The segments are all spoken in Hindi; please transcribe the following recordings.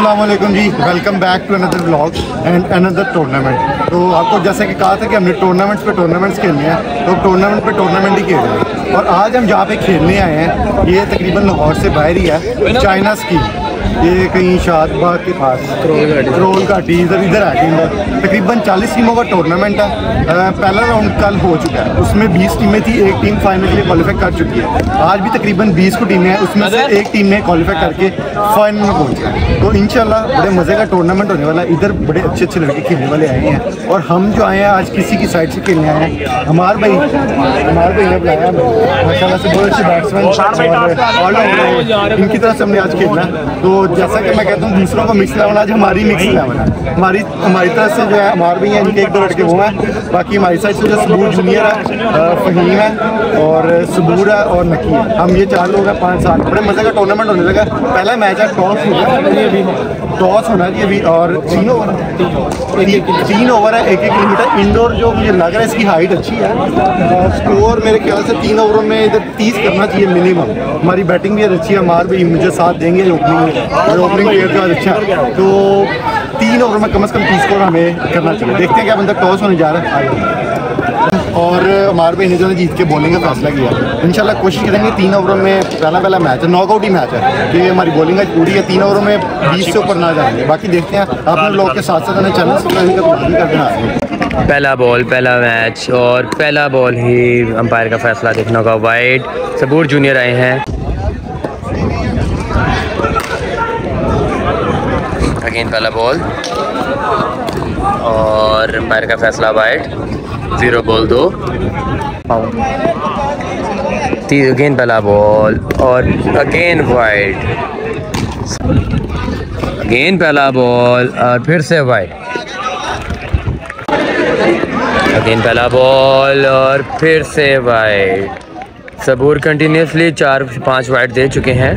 अस्सलाम वालेकुम जी, welcome back to another vlog and another tournament. तो आपको जैसे कि कहा था कि हमने टूर्नामेंट्स खेलने हैं, तो टूर्नामेंट ही खेल रहे हैं। और आज हम जहाँ पे खेलने आए हैं ये तकरीबन लाहौर से बाहर ही है, चाइना की, ये कहीं शादबाग के पास करोल घाटी इधर है। तकरीबन 40 टीमों का टूर्नामेंट है। पहला राउंड कल हो चुका है, उसमें 20 टीमें थी, एक टीम फाइनल के लिए क्वालिफाई कर चुकी है। आज भी तकरीबन 20 को टीमें हैं, उसमें से एक टीम ने क्वालिफाई करके फाइनल में पहुंचा है। तो इंशाल्लाह बड़े मज़े का टूर्नामेंट होने वाला है। इधर बड़े अच्छे लड़के खेलने वाले आए हैं और हम जो आए हैं आज किसी की साइड से खेलने आए हैं। हमारे भाई ने बुलाया माशाल्लाह से, बहुत अच्छे बैट्समैन ऑलराउंडर, इनकी तरफ से हमने आज खेलना। तो जैसा कि मैं कहता हूँ दूसरों को मिक्स इलेवन, आज हमारी मिक्स इलेवन है। हमारी तरफ से जो है हमारे भी हैं, इनके एक दो लड़के वो हैं। बाकी हमारी साइड से जो सबूर जूनियर है, फहीम है और सबूर है और नकी है। हम ये 4 लोग हैं 5-7। बड़े मज़े का टूर्नामेंट होने लगा। पहला मैच है, टॉस होना चाहिए अभी, और 3 ओवर है, 1-1 किलोमीटर इंडोर। जो मुझे लग रहा है इसकी हाइट अच्छी है। स्कोर मेरे ख्याल से 3 ओवरों में इधर 30 करना चाहिए मिनिमम। हमारी बैटिंग भी अच्छी है, हमारे भी मुझे साथ देंगे ओपनिंग प्लेयर का अच्छा। तो 3 ओवर में कम से कम 30 स्कोर हमें करना चाहिए। देखते हैं क्या बंदा टॉस होने जा रहा है। और हमारे भाई ने जो जीत के बॉलिंग का फैसला किया। इंशाल्लाह कोशिश करेंगे 3 ओवरों में, पहला मैच है, नॉकआउट ही मैच है कि हमारी बॉलिंग आज पूरी है। 3 ओवरों में 20 से ऊपर ना जाएंगे। बाकी देखते हैं, आपने लोग के साथ साथ चैनल सब्सक्राइब करना। पहला बॉल, पहला मैच और पहला बॉल ही अंपायर का फैसला देखना होगा। वाइड सबूर जूनियर आए हैं। अगेन पहला बॉल और अंपायर का फैसला वाइड, 0 बॉल 2। अगेन पहला बॉल और अगेन वाइड, अगेन पहला बॉल और फिर से वाइड, अगेन पहला बॉल और फिर से वाइड। सबूर कंटिन्यूसली 4-5 वाइड दे चुके हैं।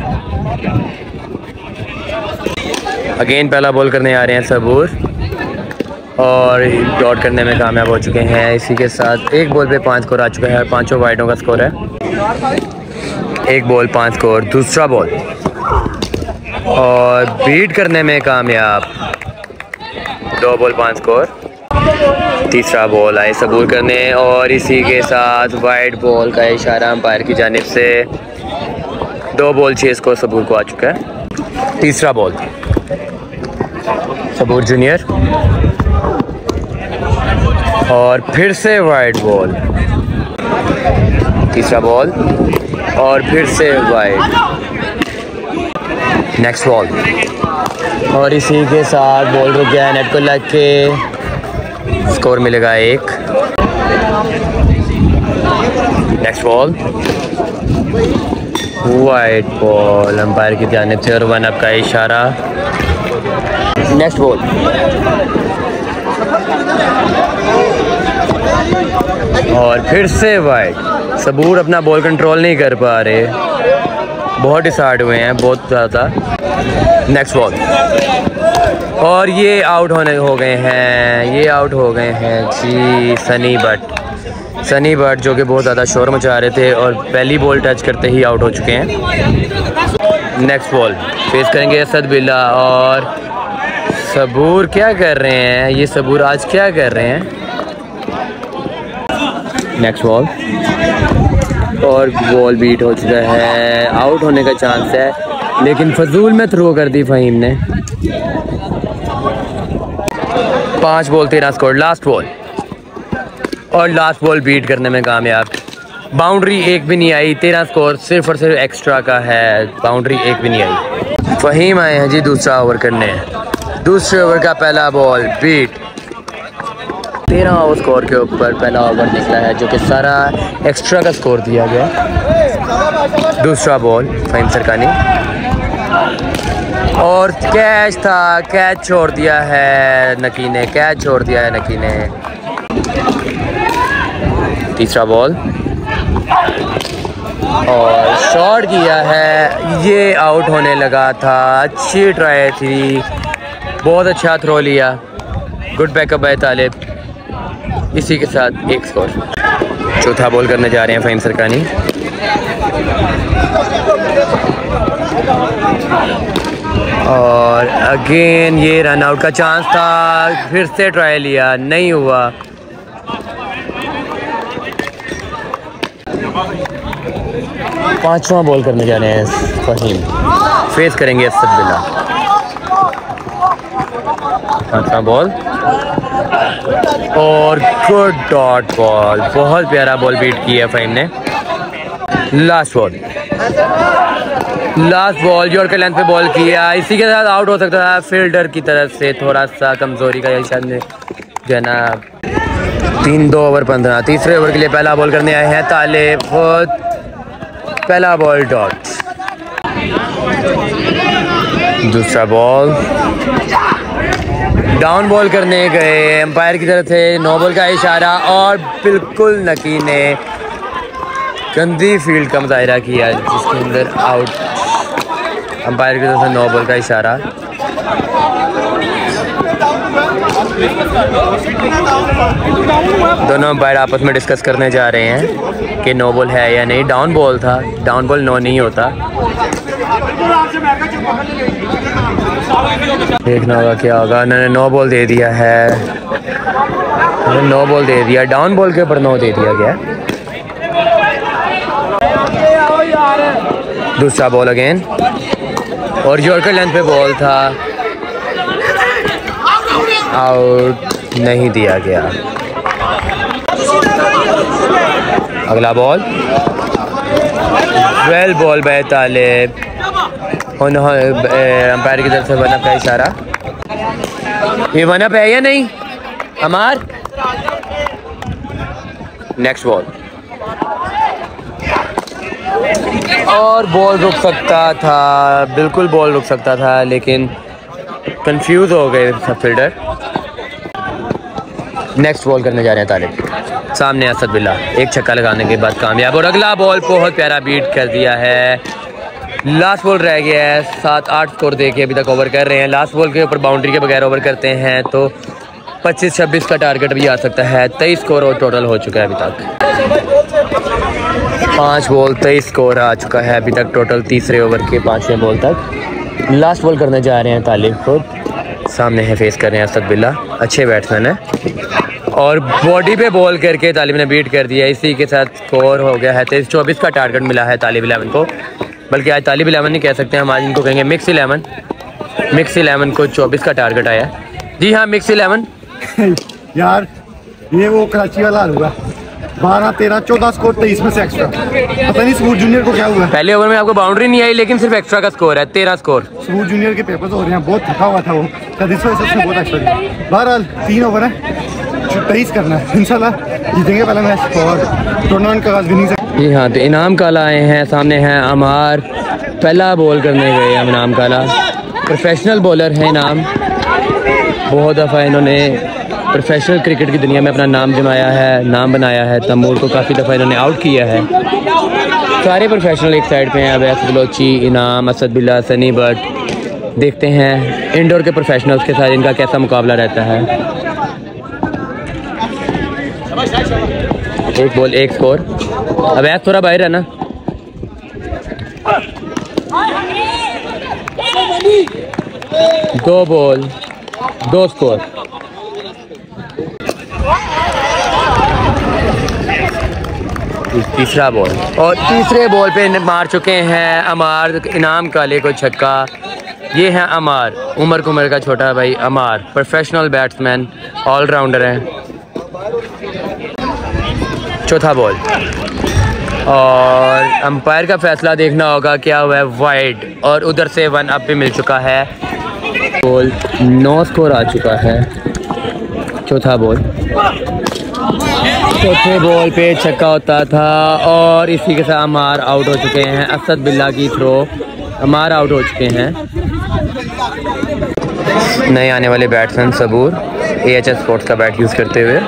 अगेन पहला बॉल करने आ रहे हैं सबूर और डॉट करने में कामयाब हो चुके हैं। इसी के साथ 1 बॉल पे 5 स्कोर आ चुका है और 5 वाइडों का स्कोर है। 1 बॉल 5 स्कोर। दूसरा बॉल और बीट करने में कामयाब, 2 बॉल 5 स्कोर। तीसरा बॉल आए सबूर करने और इसी के साथ वाइड बॉल का इशारा अंपायर की जानिब से। 2 बॉल 6 स्कोर सबूर को आ चुका है। तीसरा बॉल सबूर जूनियर और फिर से वाइड बॉल। तीसरा बॉल और फिर से वाइड। नेक्स्ट बॉल और इसी के साथ बॉल रुक गया, नेट को लग के स्कोर मिलेगा 1। Next ball wide ball umpire की जानिब से और 1 अप का इशारा। नेक्स्ट बॉल और फिर से वाइड। सबूर अपना बॉल कंट्रोल नहीं कर पा रहे, बहुत डिसहार्ड हुए हैं बहुत ज़्यादा। नेक्स्ट बॉल और ये आउट हो गए हैं जी सनी बट जो कि बहुत ज़्यादा शोर मचा रहे थे और पहली बॉल टच करते ही आउट हो चुके हैं। नेक्स्ट बॉल फेस करेंगे असद बिल्ला और सबूर क्या कर रहे हैं, ये सबूर आज क्या कर रहे हैं। नेक्स्ट बॉल और बॉल बीट हो चुका है, आउट होने का चांस है लेकिन फजूल में थ्रो कर दी फहीम ने। 5 बॉल 13 स्कोर। लास्ट बॉल और लास्ट बॉल बीट करने में कामयाब। बाउंड्री एक भी नहीं आई, 13 स्कोर सिर्फ और सिर्फ एक्स्ट्रा का है, बाउंड्री एक भी नहीं आई। फहीम आए हैं जी दूसरा ओवर करने। दूसरे ओवर का पहला बॉल बीट। 13 ओवर स्कोर के ऊपर पहला ओवर निकला है जो कि सारा एक्स्ट्रा का स्कोर दिया गया। दूसरा बॉल फहीम सरकानी और कैच था, कैच छोड़ दिया है नकी ने, तीसरा बॉल और शॉट किया है, ये आउट होने लगा था। अच्छी ट्राई थी, बहुत अच्छा थ्रो लिया, गुड बैकअप है तालिब। इसी के साथ 1 स्कोर। चौथा बॉल करने जा रहे हैं फहीम सरकानी। और अगेन ये रन आउट का चांस था, फिर से ट्राई लिया, नहीं हुआ। पांचवा बॉल करने जा रहे हैं फहीम, फेस करेंगे असद बिल्ला। पांचवा बॉल और गुड डॉट बॉल, बहुत प्यारा बॉल बीट किया फहीम ने। लास्ट बॉल यॉर्कर लेंथ पे बॉल किया, इसी के साथ आउट हो सकता था। फील्डर की तरफ से थोड़ा सा कमजोरी का इशारा ने जो है ना। 3 ओवर 15, तीसरे ओवर के लिए पहला बॉल करने आए हैं तालिब। पहला बॉल डॉट, दूसरा बॉल डाउन बॉल करने गए एम्पायर की तरफ से, नो बॉल का इशारा और बिल्कुल नकी ने गंदी फील्ड का मुजाहिरा किया जिसके अंदर आउट। एम्पायर की तरफ से नो बॉल का इशारा। दोनों एम्पायर आपस में डिस्कस करने जा रहे हैं कि नो बॉल है या नहीं। डाउन बॉल था, डाउन बॉल नो नहीं होता। देखना होगा क्या होगा। उन्होंने नो बॉल दे दिया है, नो बॉल दे दिया, डाउन बॉल के ऊपर नो दे दिया गया। दूसरा बॉल अगेन और यॉर्कर लेंथ पे बॉल था, आउट नहीं दिया गया। अगला ball well ball by Talib, umpire की तरफ से वन अप का इशारा। ये वन अप है या नहीं अमार? नेक्स्ट बॉल और बॉल रुक सकता था, बिल्कुल बॉल रुक सकता था, लेकिन कंफ्यूज हो गए सब फील्डर। नेक्स्ट बॉल करने जा रहे हैं तालिब। सामने असद बिल्ला, एक छक्का लगाने के बाद कामयाब और अगला बॉल बहुत प्यारा बीट कर दिया है। लास्ट बॉल रह गया है, 7-8 स्कोर दे के अभी तक ओवर कर रहे हैं। लास्ट बॉल के ऊपर बाउंड्री के बगैर ओवर करते हैं तो 25-26 का टारगेट भी आ सकता है। 23 स्कोर और टोटल हो चुका है अभी तक। 5 बॉल 23 स्कोर आ चुका है अभी तक टोटल, तीसरे ओवर के 5वें बॉल तक। लास्ट बॉल करने जा रहे हैं तालिब खुद। सामने है, फेस कर रहे हैं असद बिल्ला, अच्छे बैट्समैन हैं और बॉडी पे बॉल करके तालिब ने बीट कर दिया। इसी के साथ स्कोर हो गया है 23-24 का टारगेट मिला है तालिब 11 को। बल्कि आज तालिब 11 नहीं कह सकते हम, आज इनको कहेंगे मिक्स 11। मिक्स 11 को 24 का टारगेट आया। जी हाँ, मिक्स 11। यार ये वो कराची वाला होगा, 12, 13, 14 स्कोर 23 में से एक्स्ट्रा। पता नहीं सबूर जूनियर को क्या हुआ। पहले ओवर में आपको बाउंड्री नहीं आई लेकिन सिर्फ एक्स्ट्रा का स्कोर है, 13 स्कोर। सबूर जूनियर के पेपर्स हो रहे हैं, बहुत थका हुआ था वो, शायद इस वजह से उसने बहुत एक्स्ट्रा दिया। बहरहाल 3 ओवर है, 23 करना है, इंशाल्लाह जीतेंगे पहला मैच और टूर्नामेंट का आगाज भी नहीं सकते। जी हाँ, तो इनाम काला आए हैं, सामने हैं अमार। पहला बॉल करने गए हम इनाम काला, प्रोफेशनल बॉलर है इनाम। बहुत दफ़ा इन्होंने प्रोफेशनल क्रिकेट की दुनिया में अपना नाम जमाया है, नाम बनाया है। तमूर को काफ़ी दफ़ा इन्होंने आउट किया है। सारे प्रोफेशनल एक साइड पे हैं, अवैस बलोची, इनाम, असद बिल्ला, सनी बट। देखते हैं इंडोर के प्रोफेशनल्स के साथ इनका कैसा मुकाबला रहता है। 1 बॉल 1 स्कोर। अवैस थोड़ा बाहर है ना। दो बॉल 2 स्कोर। तीसरा बॉल और तीसरे बॉल पे मार चुके हैं अमार इनाम काले को छक्का। ये है अमार, उमर कुमर का छोटा भाई अमार, प्रोफेशनल बैट्समैन, ऑलराउंडर हैं। चौथा बॉल और अंपायर का फैसला देखना होगा क्या हुआ है, वाइड, और उधर से 1 अप भी मिल चुका है। बॉल 9 स्कोर आ चुका है। चौथा बॉल, चौथे बॉल पे छक्का होता था और इसी के साथ अमार आउट हो चुके हैं। असद बिल्ला की थ्रो, अमार आउट हो चुके हैं। नए आने वाले बैट्समैन सबूर AHS स्पोर्ट्स का बैट यूज़ करते हुए।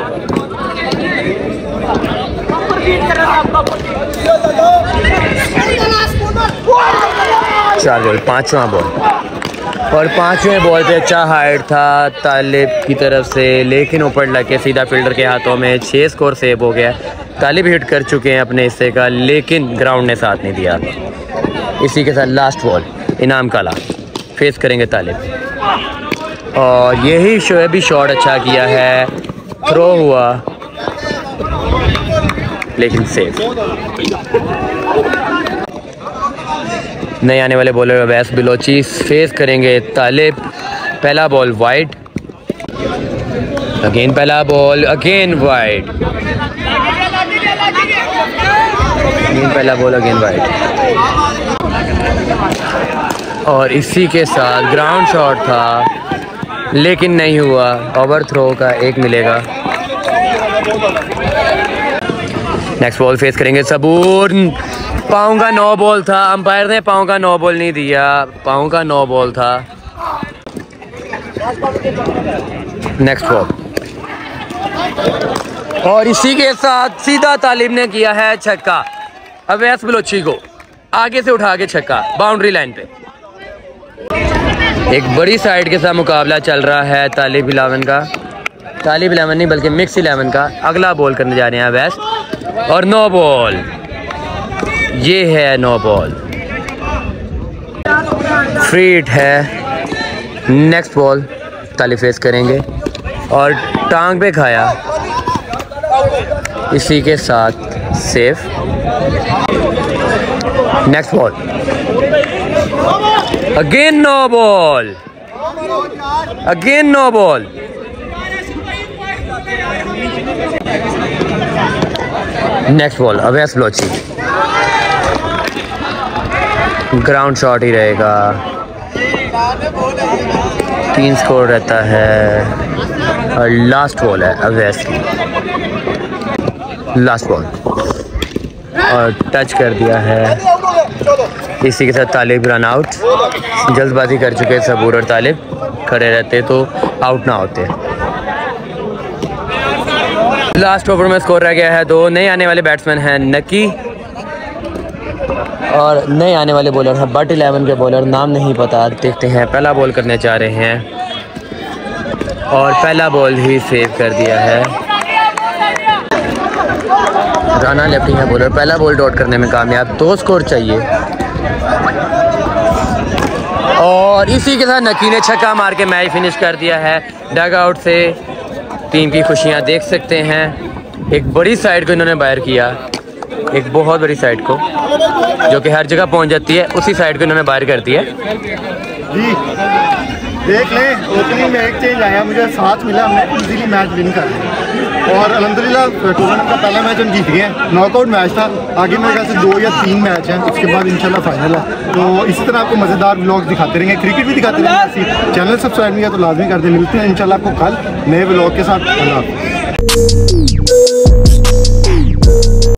चार बॉल, 5वां बॉल और 5वें बॉल पे अच्छा हाइट था तालिब की तरफ से, लेकिन ऊपर लगे सीधा फील्डर के हाथों में। 6 स्कोर सेव हो गया। तालिब हिट कर चुके हैं अपने हिस्से का, लेकिन ग्राउंड ने साथ नहीं दिया। इसी के साथ लास्ट बॉल इनाम काला, फेस करेंगे तालिब। और यही शोएब भी शॉट अच्छा किया है, थ्रो हुआ लेकिन सेफ। नए आने वाले बॉलर अवैस बलोची फेस करेंगे तालिब। पहला बॉल वाइड, अगेन पहला बॉल, अगेन वाइड, पहला बॉल अगेन वाइड। और इसी के साथ ग्राउंड शॉट था लेकिन नहीं हुआ। ओवर थ्रो का एक मिलेगा। नेक्स्ट बॉल फेस करेंगे सबूर। पाँव का 9 बॉल था, अंपायर ने पाँव का 9 बॉल नहीं दिया, पाँव का 9 बॉल था। नेक्स्ट बॉल और इसी के साथ सीधा तालिब ने किया है छक्का। अवैस बलोची को आगे से उठा के छक्का बाउंड्री लाइन पे। एक बड़ी साइड के साथ मुकाबला चल रहा है तालिब 11 का, तालिब 11 नहीं बल्कि मिक्स 11 का। अगला बॉल करने जा रहे हैं अवैस और 9 बॉल, ये है 9 बॉल, फ्री हिट है। नेक्स्ट बॉल तालिब फेस करेंगे और टांग पे खाया, इसी के साथ safe. Next ball again 9 ball, again 9 ball. Next ball Awais Balochi, ground shot ही रहेगा, 3 स्कोर रहता है। और लास्ट बॉल है अवैस की, लास्ट बॉल और टच कर दिया है। इसी के साथ तालिब रन आउट। जल्दबाजी कर चुके सबूर और तालिब, खड़े रहते तो आउट ना होते। लास्ट ओवर में स्कोर रह गया है 2। नए आने वाले बैट्समैन हैं नकी और नए आने वाले बॉलर हैं बट 11 के बॉलर, नाम नहीं पता। देखते हैं, पहला बॉल करने जा रहे हैं और पहला बॉल ही सेव कर दिया है। राना लेफ्टी है बॉलर, पहला बॉल डॉट करने में कामयाब, 2 स्कोर चाहिए। और इसी के साथ नकी ने छक्का मार के मैच फिनिश कर दिया है। डग आउट से टीम की खुशियां देख सकते हैं। एक बड़ी साइड को इन्होंने बाहर किया, एक बहुत बड़ी साइड को जो कि हर जगह पहुंच जाती है, उसी साइड को इन्होंने बाहर कर दिया। जी देख लें, ओपनिंग में एक चेंज आया, मुझे साथ मिला, हमने इजीली मैच विन कर लिया और अल्हम्दुलिल्लाह टूर्नामेंट का पहला मैच हम जीत गए। नॉकआउट मैच था, आगे मेरे ख्याल से 2 या 3 मैच हैं, उसके बाद इंशाल्लाह फाइनल है। तो इसी तरह आपको मज़ेदार व्लॉग्स दिखाते रहेंगे, क्रिकेट भी दिखाते रहेंगे। ऐसी चैनल सब्सक्राइब नहीं किया तो लाजमी कर दें। मिलते हैं इंशाल्लाह आपको कल नए व्लॉग के साथ। अल्लाह हाफ़िज़।